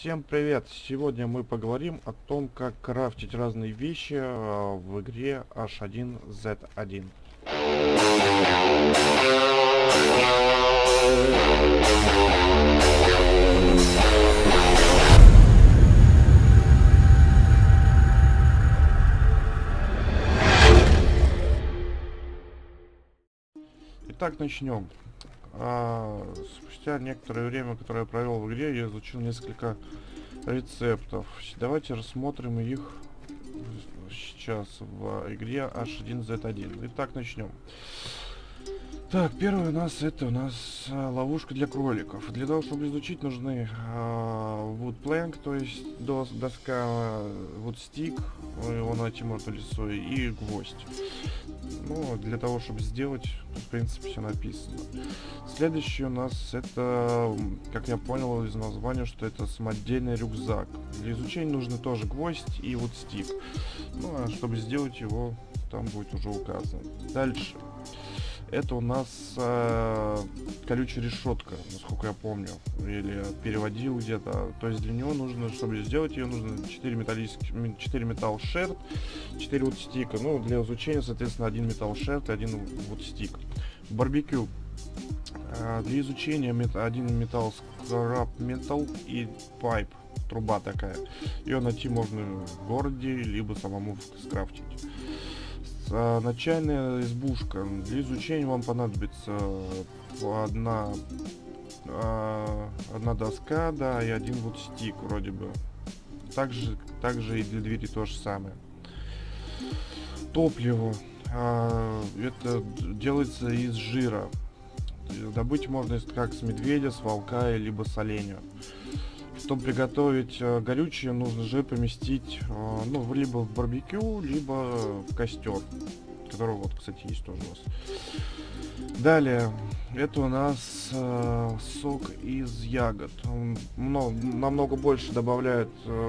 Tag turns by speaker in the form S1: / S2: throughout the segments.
S1: Всем привет! Сегодня мы поговорим о том, как крафтить разные вещи в игре H1Z1. Итак, начнем. Спустя некоторое время, которое я провел в игре, я изучил несколько рецептов. Давайте рассмотрим их сейчас в игре H1Z1. Итак, начнем. Так, первый у нас ловушка для кроликов. Для того, чтобы изучить, нужны wood plank, то есть доска, wood stick, его найти можно в лесу, и гвоздь. Ну, для того, чтобы сделать, в принципе, все написано. Следующий у нас это, как я понял из названия, что это самодельный рюкзак. Для изучения нужны тоже гвоздь и wood stick. Ну, а чтобы сделать его, там будет уже указано. Дальше. Это у нас колючая решетка, насколько я помню, или переводил где-то. То есть для него нужно, чтобы сделать ее, нужно 4 металл шерт, 4 wood стика. Ну, для изучения, соответственно, 1 металл шерт и 1 wood стик. Барбекю. Для изучения 1 металл скраб металл и пайп. Труба такая. Ее найти можно в городе, либо самому скрафтить. Начальная избушка. Для изучения вам понадобится одна доска, да, и один вот стик вроде бы. Также и для двери то же самое. Топливо. Это делается из жира. Добыть можно как с медведя, с волка, либо с оленя. Чтобы приготовить горючее, нужно жир поместить, ну, либо в барбекю, либо в костер, который вот, кстати, есть тоже у нас. Далее, это у нас сок из ягод. Он намного больше добавляет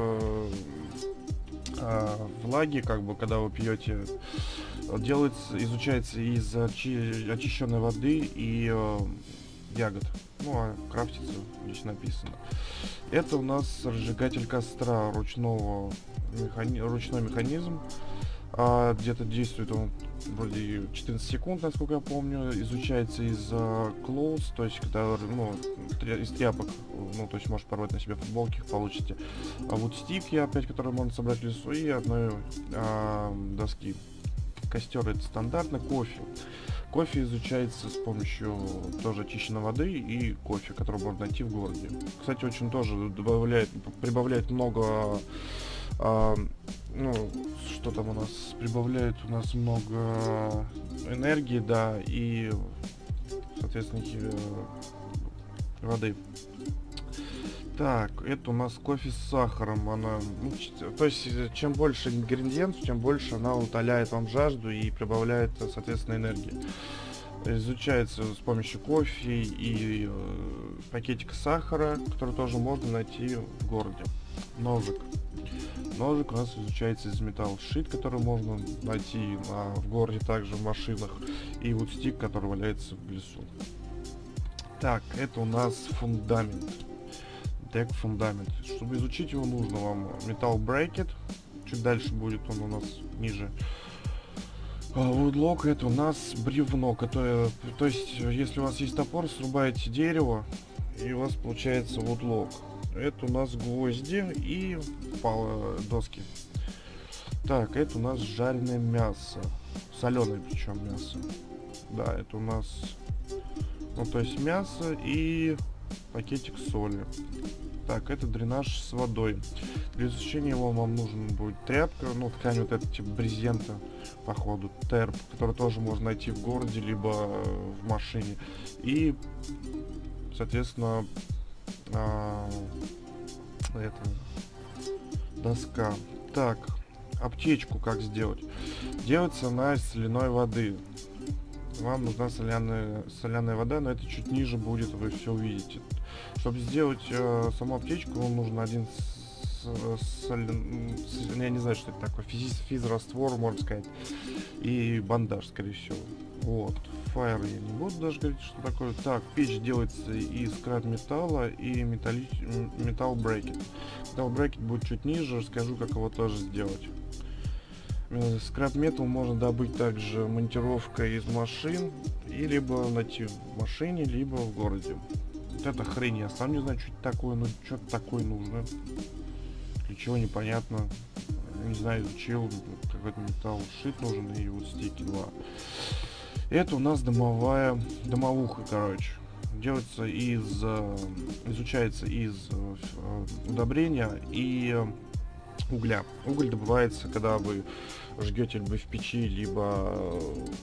S1: влаги, как бы, когда вы пьете. Изучается из очищенной воды и ягод. Ну, а крафтится, здесь написано. Это у нас разжигатель костра, ручной механизм. Где-то действует он вроде 14 секунд, насколько я помню. Изучается из clothes, то есть когда, ну, из тряпок, ну, то есть можешь порвать на себе футболки, их получите. А вот стики опять, которые можно собрать в лесу, и одной доски. Костер — это стандартно. Кофе изучается с помощью тоже очищенной воды и кофе, который можно найти в городе. Кстати, очень тоже прибавляет много, ну, что там у нас, прибавляет у нас много энергии, да, и, соответственно, воды. Так, это у нас кофе с сахаром. Она, ну, то есть, чем больше ингредиентов, тем больше она утоляет вам жажду и прибавляет, соответственно, энергии. Изучается с помощью кофе и пакетика сахара, который тоже можно найти в городе. Ножик у нас изучается из металл шит, который можно найти в городе, также в машинах, и вот стик, который валяется в лесу. Так, это у нас фундамент. Фундамент. Чтобы изучить его, нужно вам металл брекет. Чуть дальше будет он у нас ниже. Вудлок — это у нас бревно, которое, то есть, если у вас есть топор, срубаете дерево, и у вас получается вудлок. Это у нас гвозди и доски. Так, это у нас жареное мясо. Соленое причем мясо. Да, это у нас, ну, то есть мясо и пакетик соли. Так, это дренаж с водой. Для изучения его вам нужен будет тряпка, ну, ткань вот эта, типа брезента, походу, терп, который тоже можно найти в городе, либо в машине. И, соответственно, доска. Так, аптечку как сделать? Делается она из соляной воды. Вам нужна соляная вода, но это чуть ниже будет, вы все увидите. Чтобы сделать саму аптечку, вам нужен один я не знаю, что это такое, физраствор, можно сказать, и бандаж, скорее всего. Вот. Fire я не буду даже говорить, что такое. Так, печь делается из скрап металла и металл брекет. Металл брекет будет чуть ниже, расскажу, как его тоже сделать. Скрап металл можно добыть также монтировкой из машин, и либо найти в машине, либо в городе. Вот это хрень, я сам не знаю, что это такое, но что-то такое нужно. Для чего непонятно. Не знаю, изучил, какой-то металл шит нужен, и вот стики 2. Это у нас домовуха, короче. Делается изучается из удобрения и угля. Уголь добывается, когда вы жгете либо в печи, либо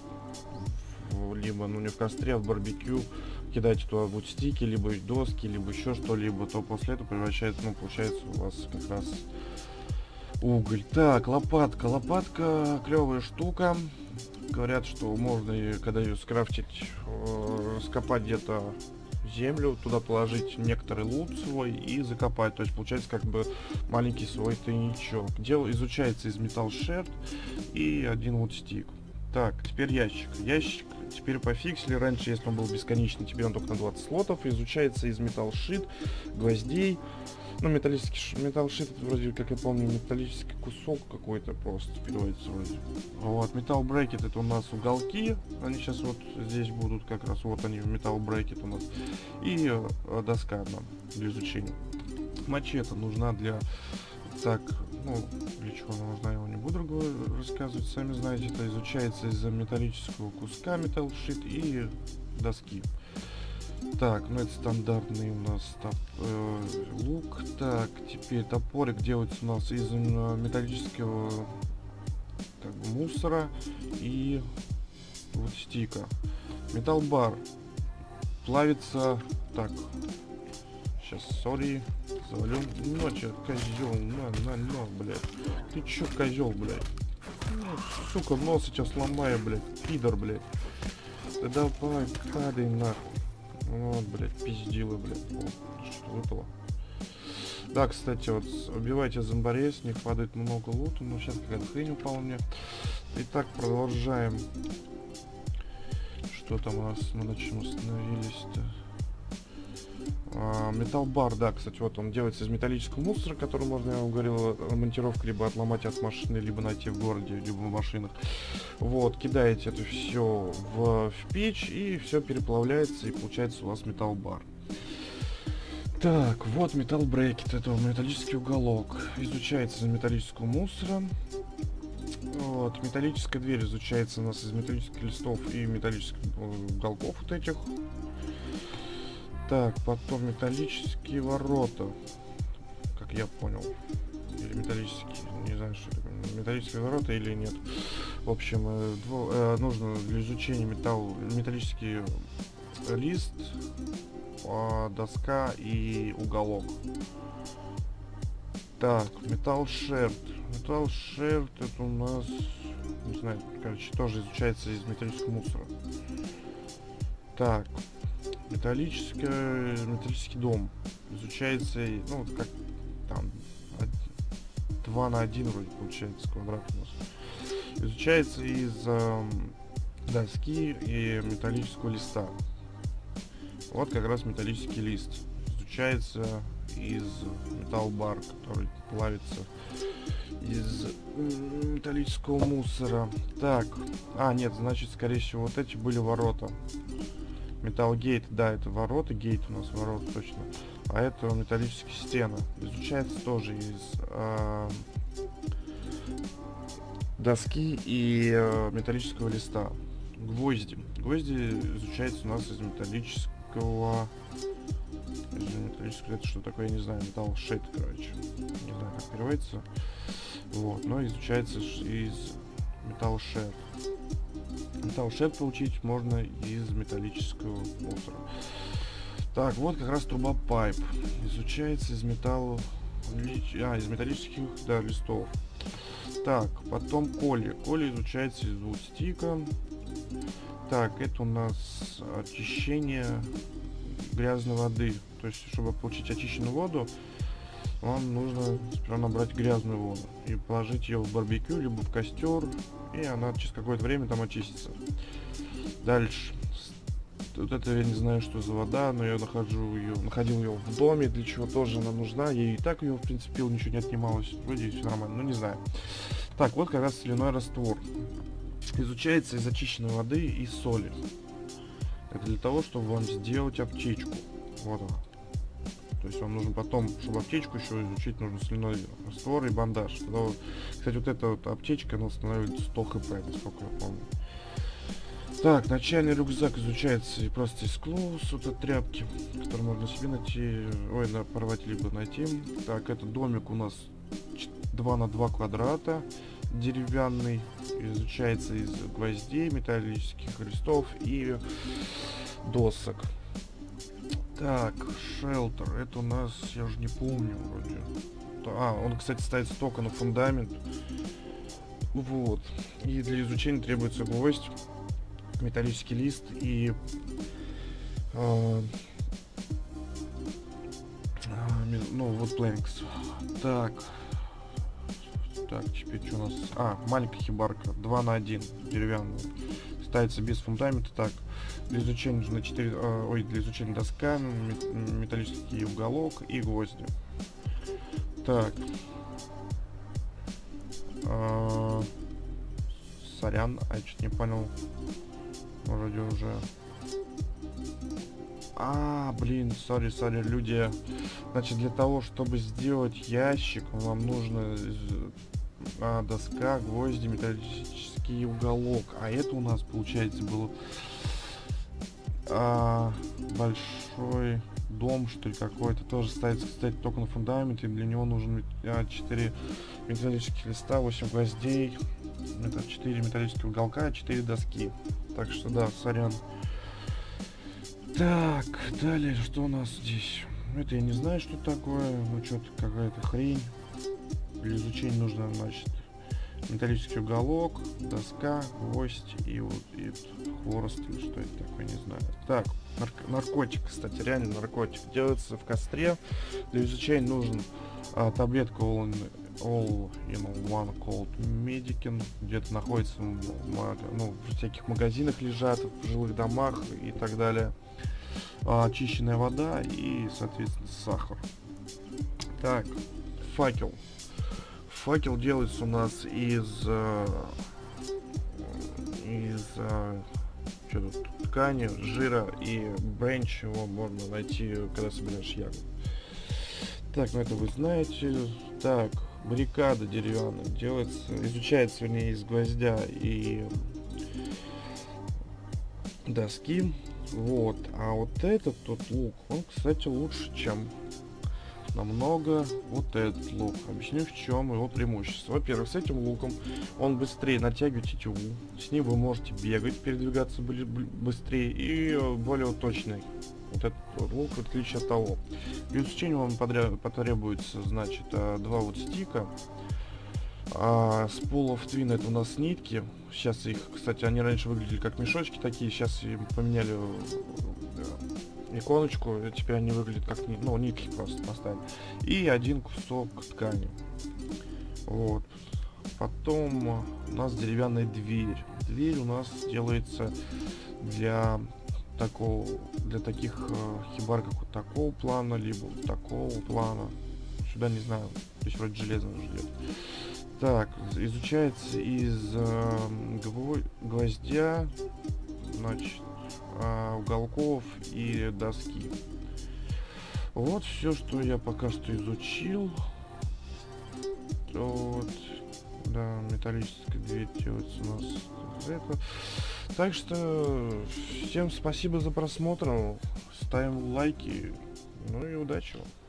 S1: ну, не в костре, а в барбекю, кидаете туда вот стики, либо доски, либо еще что-либо, то после этого превращается, ну, получается у вас как раз уголь. Так, лопатка. Лопатка клевая штука. Говорят, что можно, когда ее скрафтить, раскопать где-то землю, туда положить некоторый лут свой и закопать. То есть получается как бы маленький свой тайничок. Дело изучается из металл шерт и один вот стик. Так, теперь ящик. Ящик теперь пофиксили. Раньше, если он был бесконечный, теперь он только на 20 слотов. Изучается из металл шит, гвоздей. Ну, металл шит, это вроде, как я помню, металлический кусок какой-то просто переводится вроде. Вот, металл брекет это у нас уголки. Они сейчас вот здесь будут как раз, вот они, металл брекет у нас. И доска одна для изучения. Мачете нужна для... Так, ну, для чего она нужна, я его не буду рассказывать. Сами знаете, это изучается из-за металлического куска металл шит и доски. Так, ну это стандартный у нас лук. Так, теперь топорик делается у нас из металлического как бы, мусора и вот стика. Металл бар плавится. Так, сейчас, сори, завалю. Ну, че, козел, на, блядь. Ты чё, козел, блядь? Ну, сука, нос сейчас ломаю, блядь. Пидор, блядь. Да давай, падай нахуй. Вот, блядь, пиздила, блядь. О, что выпало. Да, кстати, вот убивайте зомбарей, с них падает много лута, но сейчас какая-то хрень упала мне. Итак, продолжаем. Что там у нас, мы на чем остановились-то? Металл бар, да, кстати, вот он делается из металлического мусора, который можно, я вам говорил, монтировка либо отломать от машины, либо найти в городе, либо в машинах. Вот, кидаете это все в печь, и все переплавляется, и получается у вас металл бар. Так, вот металл брекет, это металлический уголок. Изучается из металлического мусора. Вот, металлическая дверь изучается у нас из металлических листов и металлических уголков вот этих. Так, потом металлические ворота, как я понял, или металлические, не знаю, что это, металлические ворота или нет. В общем, нужно для изучения металлический лист, доска и уголок. Так, металл шерт. Металл шерт это у нас, не знаю, короче, тоже изучается из металлического мусора. Так. Металлический дом изучается, ну вот как там 2 на 1 вроде получается квадрат у нас. Изучается из доски и металлического листа. Вот как раз металлический лист. Изучается из металл бар, который плавится из металлического мусора. Так, нет, значит, скорее всего, вот эти были ворота. Металл гейт, да, это ворота, гейт у нас ворота точно. А это металлические стены. Изучается тоже из доски и металлического листа. Гвозди. Гвозди изучается у нас из металлического... Это что такое, я не знаю, металл шит, короче. Не знаю, как переводится. Вот, но изучается из металл шерт. Металл шерт получить можно из металлического мусора. Так, вот как раз труба пайп. Изучается из из металлических, да, листов. Так, потом коли. Коли изучается из вудстика. Так, это у нас очищение грязной воды. То есть, чтобы получить очищенную воду, вам нужно сперва набрать грязную воду и положить ее в барбекю, либо в костер, и она через какое-то время там очистится. Дальше. Вот это я не знаю, что за вода, но я находил ее в доме, для чего тоже она нужна. Я и так ее, в принципе, пил, ничего не отнималось. Вроде все нормально, но не знаю. Так, вот как раз соляной раствор. Изучается из очищенной воды и соли. Это для того, чтобы вам сделать аптечку. Вот она. То есть вам нужно потом, чтобы аптечку еще изучить, нужно соляной раствор и бандаж. Кстати, вот эта вот аптечка, она устанавливает 100 хп, насколько я помню. Так, начальный рюкзак изучается и просто из клоус, вот от тряпки, который можно себе найти, порвать либо найти. Так, этот домик у нас 2 на 2 квадрата, деревянный, изучается из гвоздей, металлических листов и досок. Так, шелтер, это у нас, я уже не помню вроде. Он, кстати, ставится только на фундамент. Вот. И для изучения требуется гвоздь, металлический лист и вот планкс. Так, теперь что у нас? Маленькая хибарка 2 на 1 деревянная, ставится без фундамента. Так, для изучения нужно для изучения доска, металлический уголок и гвозди. Так, сорян, я что-то не понял. Вроде уже. Сори, люди. Значит, для того, чтобы сделать ящик, вам нужно доска, гвозди, металлический уголок. А это у нас, получается, был большой дом, что ли, какой-то. Тоже ставится, кстати, только на фундамент. И для него нужно 4 металлических листа, 8 гвоздей, 4 металлических уголка, 4 доски. Так что да, сорян. Так, далее, что у нас здесь? Это я не знаю, что такое. Ну, что-то какая-то хрень. Для изучения нужно, значит, металлический уголок, доска, гвоздь и вот и хворост, или что это такое, не знаю. Так, наркотик, кстати, реально наркотик. Делается в костре. Для изучения нужен таблетка All in One Cold Medicine, где-то находится в всяких магазинах лежат, в жилых домах и так далее. Очищенная вода и, соответственно, сахар. Так, факел. Факел делается у нас из ткани, жира и бренч. Его можно найти, когда собираешь ягоду. Так, это вы знаете. Так, баррикада деревянная изучается, вернее, из гвоздя и доски. Вот, а вот этот тут лук, он, кстати, лучше, чем намного вот этот лук. Объясню, в чем его преимущество. Во-первых, с этим луком он быстрее натягивает тетиву, с ним вы можете бегать, передвигаться быстрее и более точный. Вот этот лук, в отличие от того. Для изучения вам потребуется, значит, 2 вот стика. С Pool of Twin это у нас нитки. Сейчас их, кстати, они раньше выглядели как мешочки такие, сейчас им поменяли иконочку, теперь они выглядят как нитки просто поставили. И 1 кусок ткани. Вот. Потом у нас деревянная дверь. Дверь у нас делается для таких хибар, как вот такого плана, либо вот такого плана. Сюда не знаю, здесь вроде железно ждет. Так, изучается из гвоздя, значит, уголков и доски. Вот все, что я пока что изучил. Вот, да, металлическая дверь делается у нас это. Так что всем спасибо за просмотр, ставим лайки, ну и удачи вам.